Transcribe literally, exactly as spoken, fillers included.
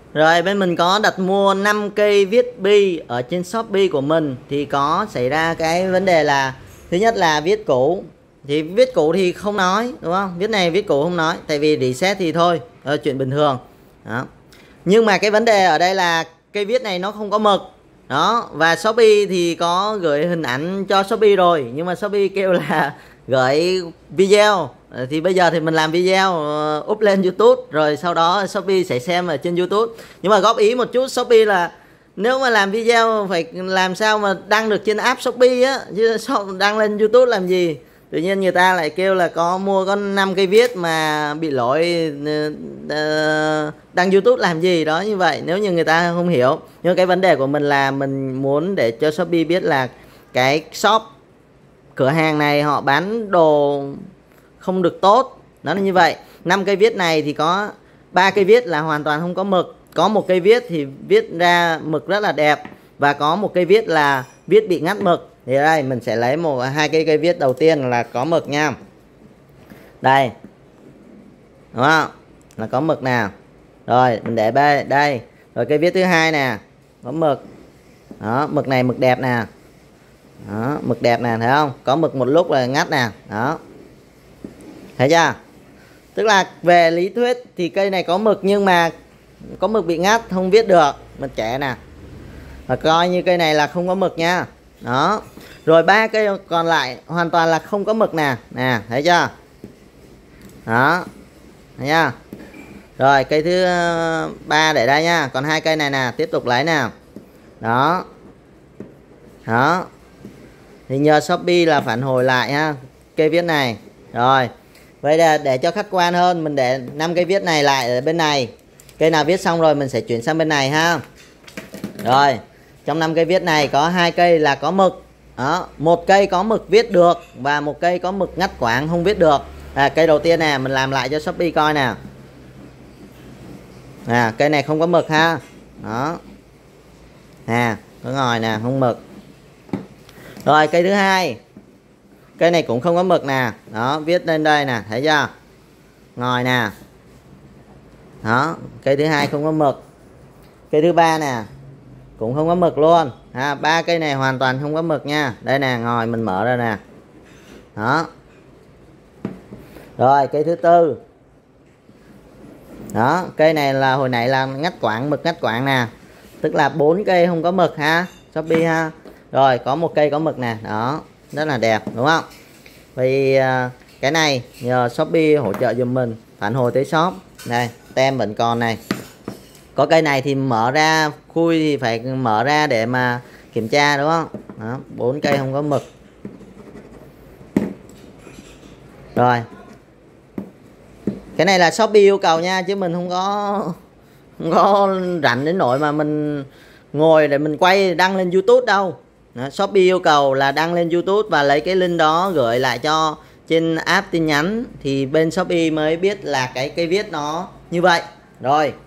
Rồi bên mình có đặt mua năm cây viết bi ở trên Shopee của mình thì có xảy ra cái vấn đề là thứ nhất là viết cũ. Thì viết cũ thì không nói, đúng không? Viết này viết cũ không nói, tại vì reset thì thôi, đó, chuyện bình thường. Đó. Nhưng mà cái vấn đề ở đây là cây viết này nó không có mực. Đó, và Shopee thì có gửi hình ảnh cho Shopee rồi, nhưng mà Shopee kêu là gửi video. Thì bây giờ thì mình làm video uh, up lên YouTube, rồi sau đó Shopee sẽ xem ở trên YouTube. Nhưng mà góp ý một chút Shopee là nếu mà làm video phải làm sao mà đăng được trên app Shopee á, chứ đăng lên YouTube làm gì. Tự nhiên người ta lại kêu là có mua có năm cây viết mà bị lỗi, uh, đăng YouTube làm gì đó như vậy, nếu như người ta không hiểu. Nhưng cái vấn đề của mình là mình muốn để cho Shopee biết là cái shop, cửa hàng này họ bán đồ không được tốt. Nó là như vậy. Năm cây viết này thì có ba cây viết là hoàn toàn không có mực, có một cây viết thì viết ra mực rất là đẹp, và có một cây viết là viết bị ngắt mực. Thì đây mình sẽ lấy một hai cây cây viết đầu tiên là có mực nha. Đây. Đúng không? Là có mực nào. Rồi mình để đây, đây. Rồi cây viết thứ hai nè, có mực. Đó, mực này mực đẹp nè. Đó, mực đẹp nè, thấy không? Có mực một lúc là ngắt nè. Đó. Thấy chưa? Tức là về lý thuyết thì cây này có mực, nhưng mà có mực bị ngắt, không viết được. Mình trẻ nè. Và coi như cây này là không có mực nha. Đó. Rồi ba cây còn lại hoàn toàn là không có mực nè. Nè, thấy chưa? Đó. Thấy chưa? Rồi cây thứ ba để đây nha. Còn hai cây này nè, tiếp tục lấy nào. Đó. Đó. Thì nhờ Shopee là phản hồi lại ha, cây viết này. Rồi. Vậy là để cho khách quan hơn, mình để năm cây viết này lại ở bên này. Cây nào viết xong rồi mình sẽ chuyển sang bên này ha. Rồi, trong năm cây viết này có hai cây là có mực. Đó, một cây có mực viết được và một cây có mực ngắt quãng không viết được. À, cây đầu tiên nè, mình làm lại cho Shopee coi nè. À, cây này không có mực ha. Đó. Nè, có ngòi nè, không mực. Rồi cây thứ hai, cây này cũng không có mực nè. Đó, viết lên đây nè, thấy chưa? Ngòi nè. Đó, cây thứ hai không có mực. Cây thứ ba nè, cũng không có mực luôn. À, ba cây này hoàn toàn không có mực nha. Đây nè, ngòi mình mở ra nè. Đó. Rồi cây thứ tư. Đó, cây này là hồi nãy là ngắt quãng, mực ngắt quãng nè. Tức là bốn cây không có mực ha, Shopee ha. Rồi có một cây có mực nè. Đó, rất là đẹp đúng không? Vì cái này nhờ Shopee hỗ trợ giùm mình, phản hồi tới shop. Đây, tem vẫn còn này. Có cây này thì mở ra, khui thì phải mở ra để mà kiểm tra đúng không? Đó, bốn cây không có mực. Rồi. Cái này là Shopee yêu cầu nha, chứ mình không có không có rảnh đến nỗi mà mình ngồi để mình quay đăng lên YouTube đâu. Đó, Shopee yêu cầu là đăng lên YouTube và lấy cái link đó gửi lại cho trên app tin nhắn thì bên Shopee mới biết là cái cây viết nó như vậy. Rồi.